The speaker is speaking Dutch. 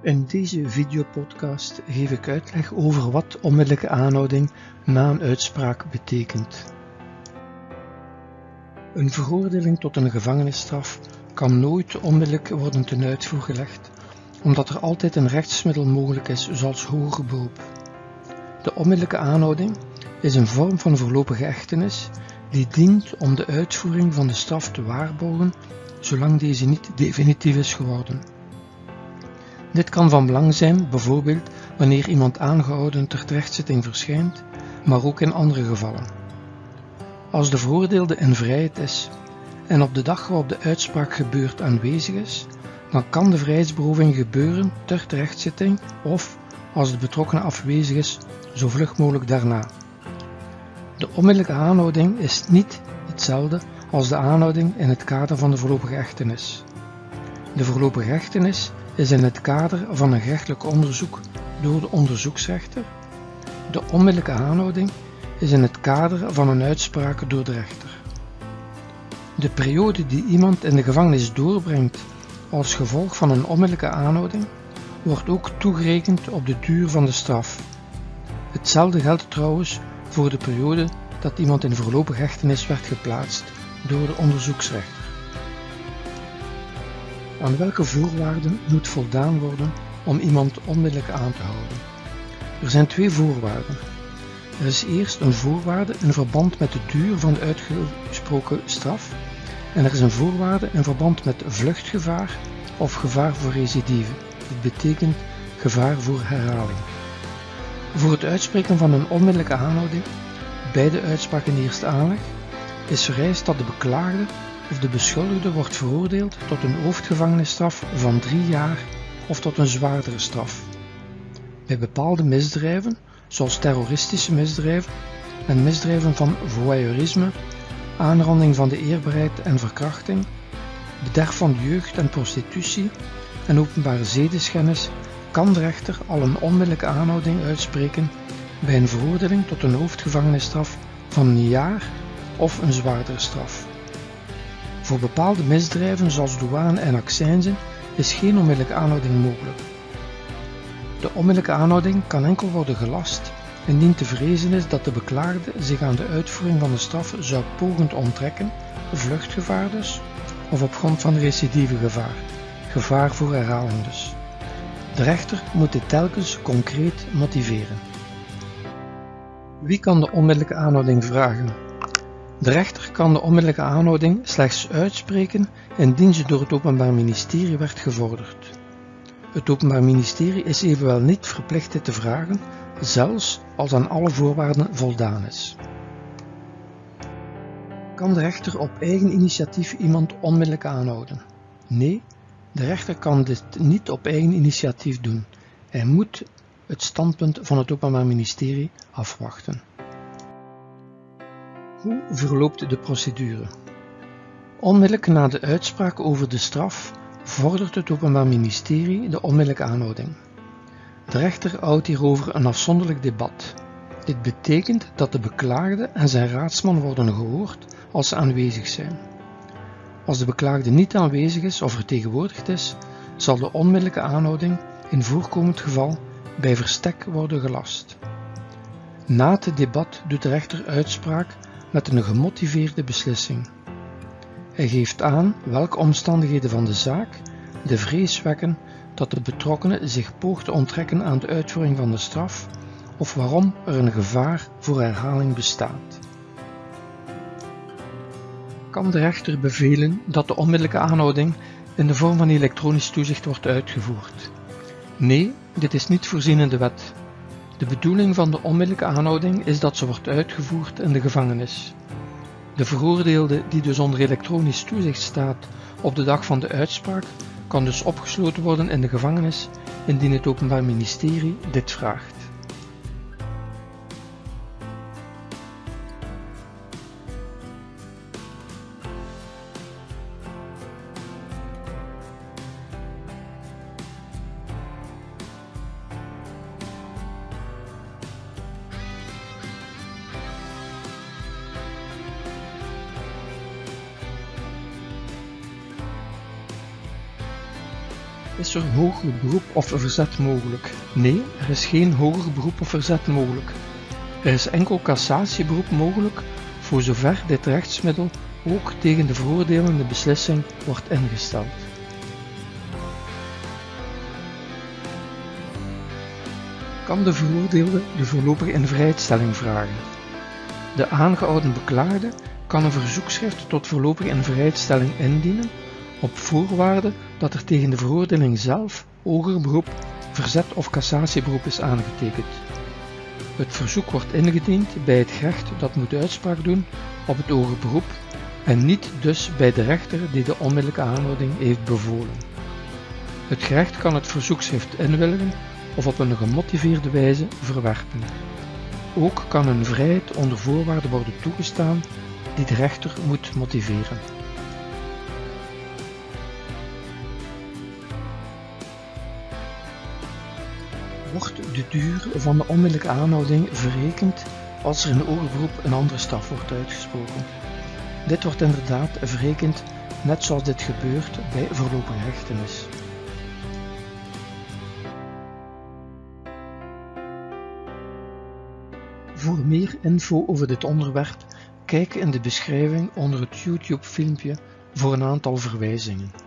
In deze videopodcast geef ik uitleg over wat onmiddellijke aanhouding na een uitspraak betekent. Een veroordeling tot een gevangenisstraf kan nooit onmiddellijk worden ten uitvoer gelegd, omdat er altijd een rechtsmiddel mogelijk is, zoals hoger beroep. De onmiddellijke aanhouding is een vorm van voorlopige hechtenis die dient om de uitvoering van de straf te waarborgen, zolang deze niet definitief is geworden. Dit kan van belang zijn, bijvoorbeeld wanneer iemand aangehouden ter terechtzitting verschijnt, maar ook in andere gevallen. Als de veroordeelde in vrijheid is en op de dag waarop de uitspraak gebeurt aanwezig is, dan kan de vrijheidsberoving gebeuren ter terechtzitting of, als de betrokkenen afwezig is, zo vlug mogelijk daarna. De onmiddellijke aanhouding is niet hetzelfde als de aanhouding in het kader van de voorlopige hechtenis. De voorlopige hechtenis is in het kader van een gerechtelijk onderzoek door de onderzoeksrechter. De onmiddellijke aanhouding is in het kader van een uitspraak door de rechter. De periode die iemand in de gevangenis doorbrengt als gevolg van een onmiddellijke aanhouding wordt ook toegerekend op de duur van de straf. Hetzelfde geldt trouwens voor de periode dat iemand in voorlopige hechtenis werd geplaatst door de onderzoeksrechter. Aan welke voorwaarden moet voldaan worden om iemand onmiddellijk aan te houden? Er zijn twee voorwaarden. Er is eerst een voorwaarde in verband met de duur van de uitgesproken straf en er is een voorwaarde in verband met vluchtgevaar of gevaar voor recidive. Dit betekent gevaar voor herhaling. Voor het uitspreken van een onmiddellijke aanhouding, bij de uitspraak in eerste aanleg, is vereist dat de beklaagde of de beschuldigde wordt veroordeeld tot een hoofdgevangenisstraf van 3 jaar of tot een zwaardere straf. Bij bepaalde misdrijven, zoals terroristische misdrijven en misdrijven van voyeurisme, aanranding van de eerbaarheid en verkrachting, bederf van de jeugd en prostitutie en openbare zedenschennis, kan de rechter al een onmiddellijke aanhouding uitspreken bij een veroordeling tot een hoofdgevangenisstraf van 1 jaar of een zwaardere straf. Voor bepaalde misdrijven zoals douane en accijnzen is geen onmiddellijke aanhouding mogelijk. De onmiddellijke aanhouding kan enkel worden gelast indien te vrezen is dat de beklaagde zich aan de uitvoering van de straf zou pogend onttrekken, vluchtgevaar dus, of op grond van recidieve gevaar, gevaar voor herhaling dus. De rechter moet dit telkens concreet motiveren. Wie kan de onmiddellijke aanhouding vragen? De rechter kan de onmiddellijke aanhouding slechts uitspreken indien ze door het Openbaar Ministerie werd gevorderd. Het Openbaar Ministerie is evenwel niet verplicht dit te vragen, zelfs als aan alle voorwaarden voldaan is. Kan de rechter op eigen initiatief iemand onmiddellijk aanhouden? Nee, de rechter kan dit niet op eigen initiatief doen. Hij moet het standpunt van het Openbaar Ministerie afwachten. Hoe verloopt de procedure? Onmiddellijk na de uitspraak over de straf vordert het Openbaar Ministerie de onmiddellijke aanhouding. De rechter houdt hierover een afzonderlijk debat. Dit betekent dat de beklaagde en zijn raadsman worden gehoord als ze aanwezig zijn. Als de beklaagde niet aanwezig is of vertegenwoordigd is, zal de onmiddellijke aanhouding in voorkomend geval bij verstek worden gelast. Na het debat doet de rechter uitspraak met een gemotiveerde beslissing. Hij geeft aan welke omstandigheden van de zaak de vrees wekken dat de betrokkenen zich poogt te onttrekken aan de uitvoering van de straf of waarom er een gevaar voor herhaling bestaat. Kan de rechter bevelen dat de onmiddellijke aanhouding in de vorm van elektronisch toezicht wordt uitgevoerd? Nee, dit is niet voorzien in de wet. De bedoeling van de onmiddellijke aanhouding is dat ze wordt uitgevoerd in de gevangenis. De veroordeelde die dus onder elektronisch toezicht staat op de dag van de uitspraak, kan dus opgesloten worden in de gevangenis indien het Openbaar Ministerie dit vraagt. Is er een hoger beroep of verzet mogelijk? Nee, er is geen hoger beroep of verzet mogelijk. Er is enkel cassatieberoep mogelijk, voor zover dit rechtsmiddel ook tegen de veroordelende beslissing wordt ingesteld. Kan de veroordeelde de voorlopige invrijheidstelling vragen? De aangehouden beklaagde kan een verzoekschrift tot voorlopige invrijheidstelling indienen, op voorwaarde dat er tegen de veroordeling zelf hoger beroep, verzet of cassatieberoep is aangetekend. Het verzoek wordt ingediend bij het gerecht dat moet uitspraak doen op het hoger beroep en niet dus bij de rechter die de onmiddellijke aanhouding heeft bevolen. Het gerecht kan het verzoekschrift inwilligen of op een gemotiveerde wijze verwerpen. Ook kan een vrijheid onder voorwaarden worden toegestaan die de rechter moet motiveren. Wordt de duur van de onmiddellijke aanhouding verrekend als er in de hoger beroep een andere straf wordt uitgesproken? Dit wordt inderdaad verrekend net zoals dit gebeurt bij voorlopige hechtenis. Voor meer info over dit onderwerp, kijk in de beschrijving onder het YouTube filmpje voor een aantal verwijzingen.